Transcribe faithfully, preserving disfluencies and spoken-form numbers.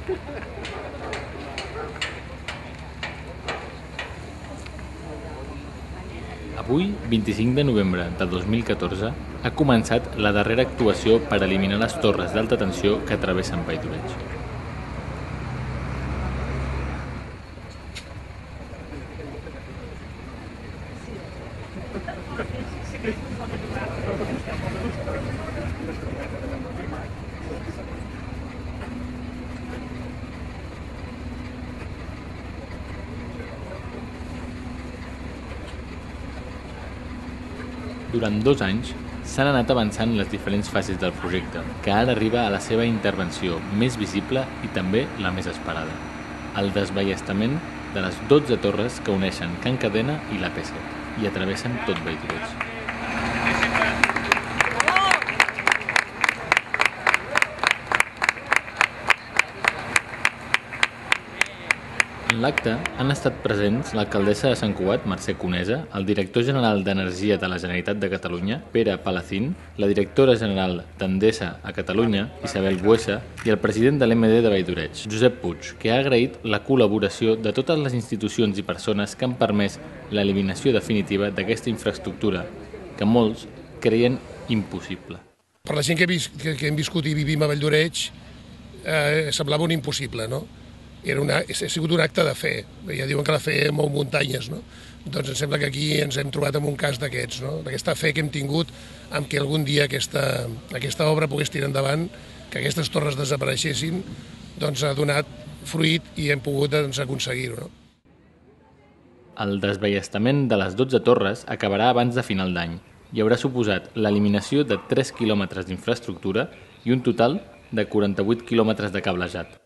Avui, vint-i-cinc de novembre de dos mil catorze, ha començat la darrera actuació per eliminar les torres d'alta tensió que travessen Vall d'Oreig. Durant dos anys s'han anat avançant les diferents fases del projecte, que ara arriba a la seva intervenció més visible i també la més esperada: el desballestament de les dotze torres que uneixen Can Cadena i l'A P set i atravessen tot Vall d'Oreig. En l'acte han estat presents l'alcaldessa de Sant Cugat, Mercè Conesa, el director general d'Energia de la Generalitat de Catalunya, Pere Palacín, la directora general d'Endesa a Catalunya, Isabel Buesa, i el president de l'E M D de Vall d'Oreig, Josep Puig, que ha agraït la col·laboració de totes les institucions i persones que han permès l'eliminació definitiva d'aquesta infraestructura, que molts creien impossible. Per la gent que, vis que, que hem viscut i vivim a Vall d'Oreig, eh, semblava un impossible, no? Era una, ha sigut un acte de fe. Ja diuen que la fe mou muntanyes, no? Doncs em sembla que aquí ens hem trobat en un cas d'aquests, no? D'aquesta fe que hem tingut amb que algun dia aquesta, aquesta obra pogués tirar endavant, que aquestes torres desapareixessin, doncs ha donat fruit i hem pogut doncs, aconseguir-ho. No? El desballestament de les dotze torres acabarà abans de final d'any i haurà suposat l'eliminació de tres quilòmetres d'infraestructura i un total de quaranta-vuit quilòmetres de cablejat.